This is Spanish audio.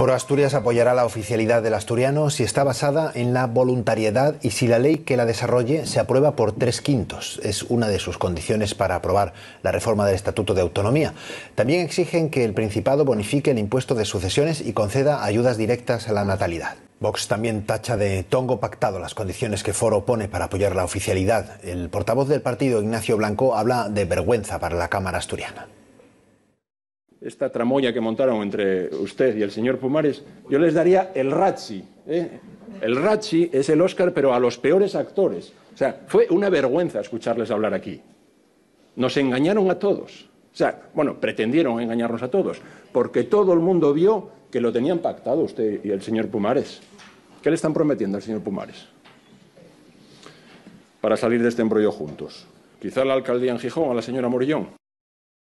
Foro Asturias apoyará la oficialidad del asturiano si está basada en la voluntariedad y si la ley que la desarrolle se aprueba por 3/5. Es una de sus condiciones para aprobar la reforma del Estatuto de Autonomía. También exigen que el Principado bonifique el impuesto de sucesiones y conceda ayudas directas a la natalidad. Vox también tacha de tongo pactado las condiciones que Foro pone para apoyar la oficialidad. El portavoz del partido, Ignacio Blanco, habla de vergüenza para la Cámara asturiana. Esta tramoya que montaron entre usted y el señor Pumares, yo les daría el Razzi. El Razzi es el Oscar, pero a los peores actores. O sea, fue una vergüenza escucharles hablar aquí. Nos engañaron a todos. O sea, bueno, pretendieron engañarnos a todos, porque todo el mundo vio que lo tenían pactado usted y el señor Pumares. ¿Qué le están prometiendo al señor Pumares para salir de este embrollo juntos? Quizá la alcaldía en Gijón a la señora Morillón.